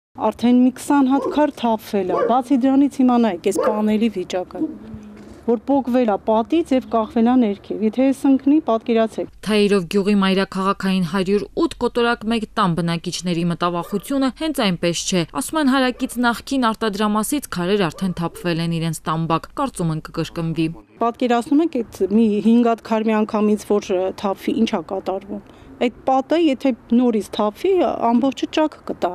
Արդեն մի 20 հատ քար թափվել է, բացի դրանից հիմա նայեք, այս պանելի վիճակը, որ պոկվել է պատից եւ կախվել է ներքև, եթե ես ընկնի, պատկերացեք։ Թայիրով գյուղի մայրաքաղաքային 108 կոտորակ 1 տան բնակիչների մտավախությունը հենց այնպես չէ, ասում են հարակից նախկին արտադրամասից քարեր արդեն թափվել են իրենց տամբակ, կարծում են կկրկնվի։ Պատկերացնում եք, այդ մի 5 հատ քար միանգամից որ թափվի, ինչ է կատարվում։ Այդ պատը, եթե նորից թափվի, ամբողջը ճաք կտա։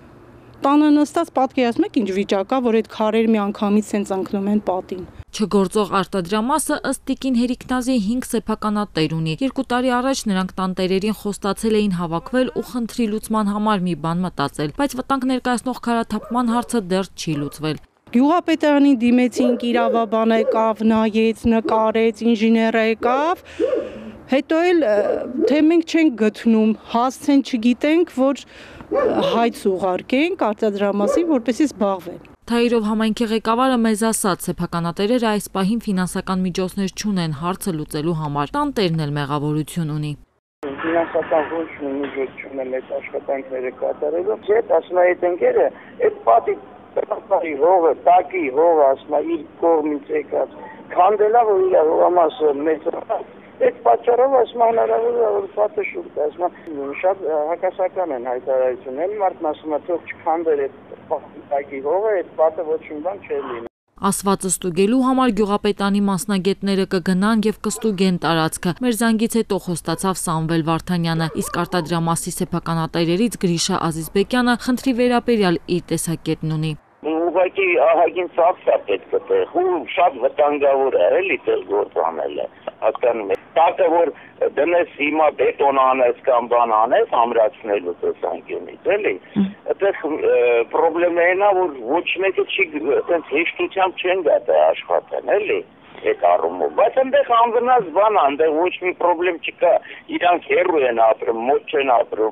Տանը նստած պատկերացնում եք ինչ վիճակ է, որ այդ քարեր միանգամից սենց ընկնում են պատին։ Չգործող արտադրամասը ըստ Տիկին Հերիկնազի 5 սեփականատեր ունի։ 2 տարի առաջ նրանք տանտերերին խոստացել էին հավաքվել ու խնդրի լուծման համար մի բան մտածել, բայց վտանգ ներկայացնող քարաթափման հարցը դեռ չի լուծվել։ Գյուղապետարանին դիմեցինք, իրավաբան եկավ, նայեց, նկարեց, ինժեներ եկավ, հետո էլ թե մենք չենք գտնում, հասցեն չգիտենք, որ հայց ուղարկենք արտադրամասին, որպեսզի զբաղվեն։ Թայիրով համայնքի ղեկավարը մեզ ասաց, սեփականատերերը այս պահին ֆինանսական միջոցներ չունեն հարցը լուծելու համար, տանտերն էլ մեղավորություն ունի։ Ֆինանսական ոչ մի միջոց չունեմ այդ աշխատանքները կատարելու։ Չէ՞, ասում է այդ ընկերը, այդ պատի տակի հողը, տակի հողը, ասում է իր կողմից եկած, քանդելա որ իր հողամասը մեծանա։ Այդ պատճառով ասում հնարավոր է որ պատը շուրջ, ասում շատ հակասական են հայտարարություն, էլ մարդն ասում է թող չքանդեր այդ տակի հողը, այդ պատը ոչինչ բան չէ լինի։ Ասվածը ստուգելու համար գյուղապետանի մասնագետները կգնան եւ կստուգեն տարածքը։ Մեր զանգից հետո խոստացավ Սամվել Վարդանյանը, իսկ արտադրամասի սեփականատերերից Գրիշա Ազիզբեկյանը խնդրի վերաբերյալ իր տեսակետն ունի։ Ուղղակի ահագին ծախս է պետք է տեղ, ու շատ վտանգավոր է էլի տեղ գործ անելը, հասկանում եք։ Տակը որ դնես հիմա բետոն անես կամ բան անես ամրացնելու տեսանկյունից, էլի, այդտեղ պրոբլեմն է, որ ոչ մեկը չի այդպես հեշտությամբ չեն գտա աշխատեն, էլի։ Այդ առումով, բայց այնտեղ անվնաս բան է, այնտեղ ոչ մի պրոբլեմ չկա, իրանք հեռու են ապրում, մոտ չեն ապրում։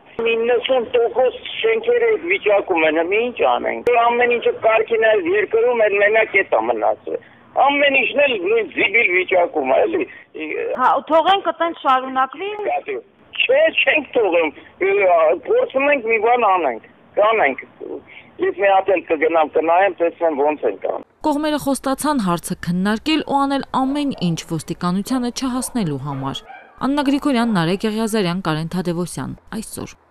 90% շենքերը վիճակում են, ինչ անենք։ Ամեն ինչը կարգին է երկրում, էլ մենակ էտա մնացել։ Ամեն ինչն էլ նույն զիբիլ վիճակում է, էլի։ Հա, թողենք այդպես շարունակվի։ Չէ, չենք թողում։ Փորձում ենք մի բան անենք, կանենք։ Ես մի հատ էլ կգնամ կնայեմ, տեսնեմ ոնց են կան։ Կողմերը խոստացան հարցը քննարկել ու անել ամեն ինչ ոստիկանությանը չհասնելու համար։ Աննա Գրիգորյան, Նարեկ Եղիազարյան, Կարեն Թադևոսյան, այսօր։